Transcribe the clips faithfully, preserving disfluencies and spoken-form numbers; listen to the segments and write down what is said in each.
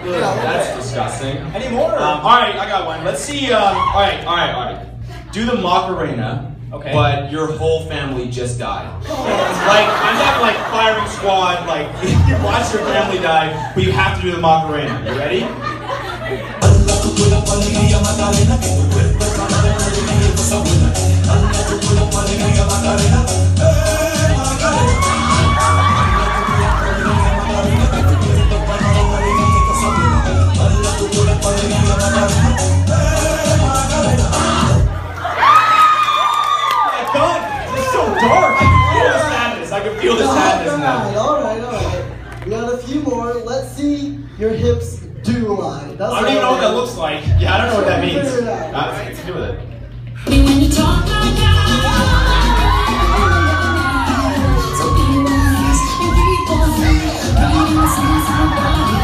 Yeah, That's okay. disgusting. Any more? Um, all right, I got one. Let's see. Um, all right, all right, all right. Do the Macarena. Okay. But your whole family just died. Like, I'm not like firing squad, like, you watch your family die, but you have to do the Macarena. You ready? I can feel the sadness now. Alright, alright. We got a few more. Let's see your hips do lie. That's I don't even know what that looks like. Yeah, I don't know what that means. Figure it out. Uh, what's to do with it? When you talk like that, so be wise and people free. Bring sense of body.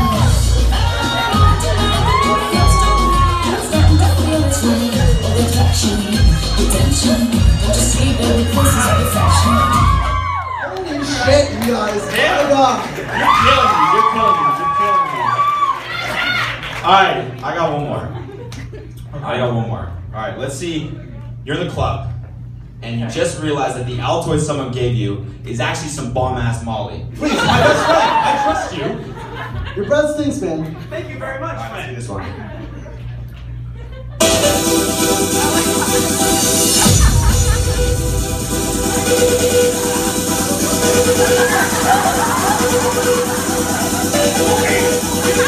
Starting to feel it's right. Overtraction, attention. Don't just sleep every place is perfection. Holy shit, you guys. Yeah. Oh my God. You're killing me. You're killing me. You're killing me. All right, I got one more. I got one more. All right, let's see. You're in the club, and you just realized that the Altoid someone gave you is actually some bomb-ass Molly. Please, my best friend. I trust you. Your breath stinks, man. Thank you very much, All right, let's see friend. this one. Okay.